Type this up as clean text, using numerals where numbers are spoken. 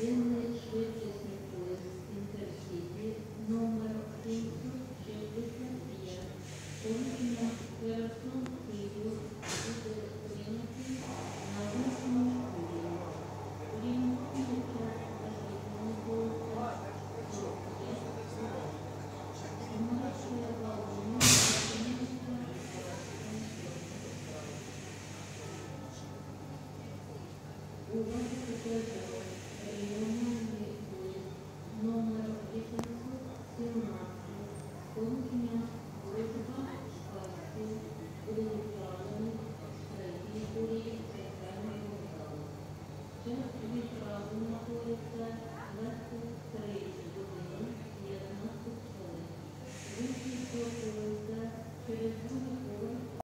денний швидкісний поїзд Інтерсіті номер 765 сполучення Херсон-Київ буде прийнятий на 8-му хвилі. Орієнтовний час розрахунку Увага попереджає, район